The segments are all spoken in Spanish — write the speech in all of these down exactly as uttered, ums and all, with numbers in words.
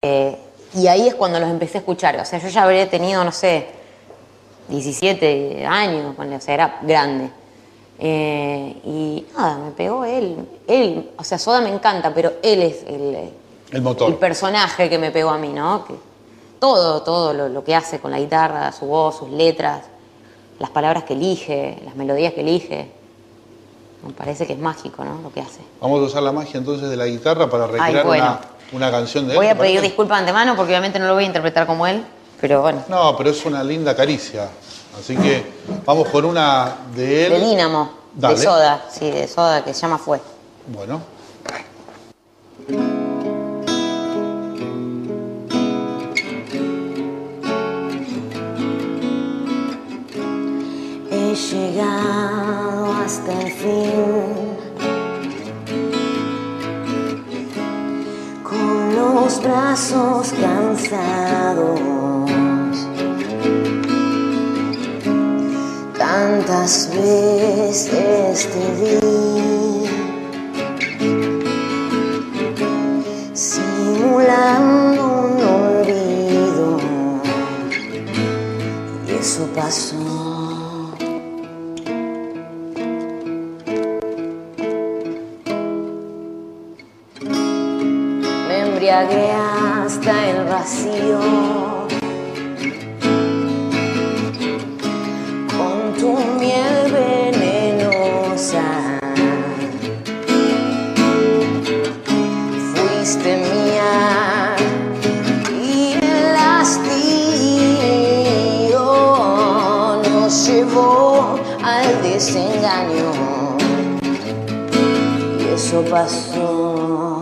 Eh, y ahí es cuando los empecé a escuchar. O sea, yo ya habría tenido, no sé, diecisiete años, o sea, era grande. Eh, y nada, me pegó él. Él, o sea, Soda me encanta, pero él es el, el motor. El personaje que me pegó a mí, ¿no? Que todo, todo lo, lo que hace con la guitarra, su voz, sus letras, las palabras que elige, las melodías que elige. Me parece que es mágico, ¿no? Lo que hace. Vamos a usar la magia entonces de la guitarra para recrear Ay, bueno. una, una canción de él. Voy a pedir disculpas de antemano porque obviamente no lo voy a interpretar como él, pero bueno. No, pero es una linda caricia. Así que vamos con una de él. De Dínamo, Dale. de Soda, sí, de Soda, que se llama Fue. Bueno. He llegado hasta el fin, con los brazos cansados. Tantas veces te vi simulando un olvido y eso pasó. Me embriagué hasta el vacío con tu miel venenosa. Fuiste mía y el hastío nos llevó al desengaño y eso pasó.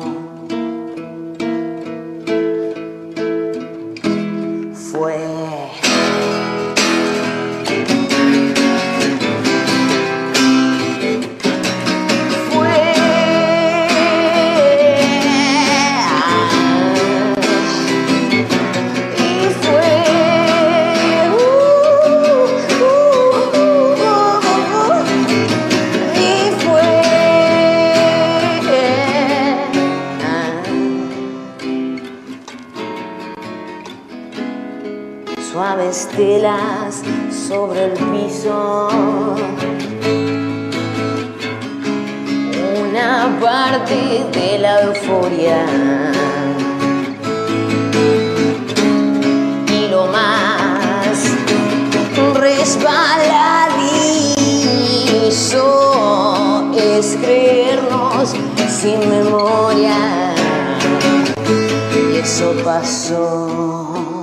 Fue suaves telas sobre el piso, una parte de la euforia y lo más resbaladizo es creernos sin memoria y eso pasó.